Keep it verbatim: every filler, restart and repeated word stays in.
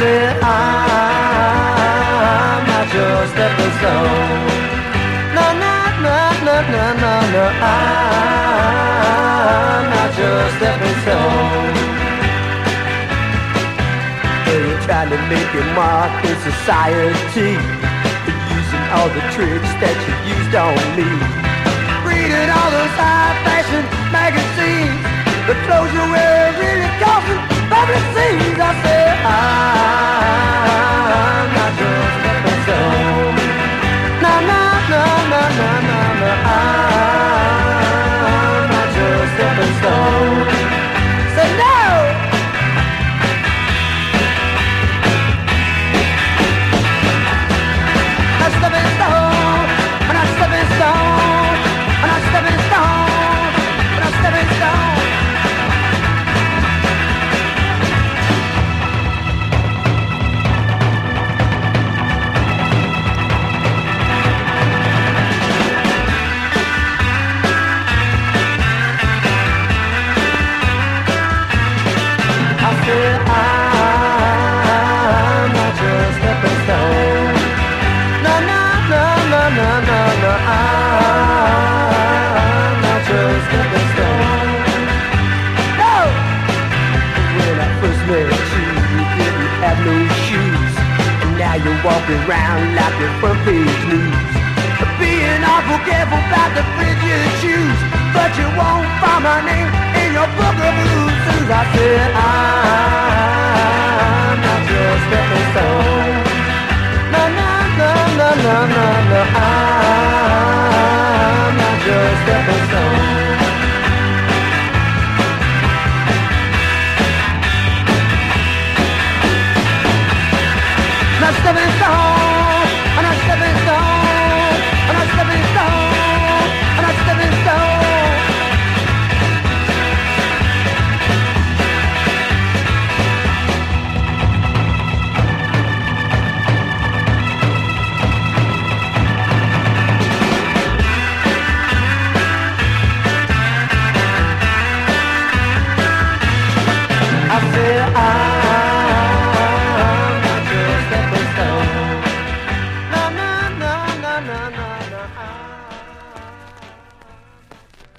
said I'm not your stepping stone. No, no, no, no, no, no, no, I'm not your stepping stone. Yeah, you're trying to make your mark in society, using all the tricks that you used on me. Reading all those high-fashion magazines, the clothes you wear really causing public scenes. I said I'm not your stepping stone. No, no, no, no, no, no, no, I'm not your stepping stone. Say no. A stepping stone, and a stepping stone, and a stepping stone, and a stepping stone. I said I'm not your stepping stone. No, no, no, no, no, no, no, I'm not your stepping stone. No! When I first met you, you didn't have no shoes, and now you're walking around like your front page news. Being awful careful about the friends you choose, but you won't find my name in your book of blues. I said I'm not your stepping stone. No, no, no, no, no, no, no, I'm not your stepping stone. Not stepping stone, I'm not stepping stone, I'm not stepping stone, I'm not stepping stone. I said I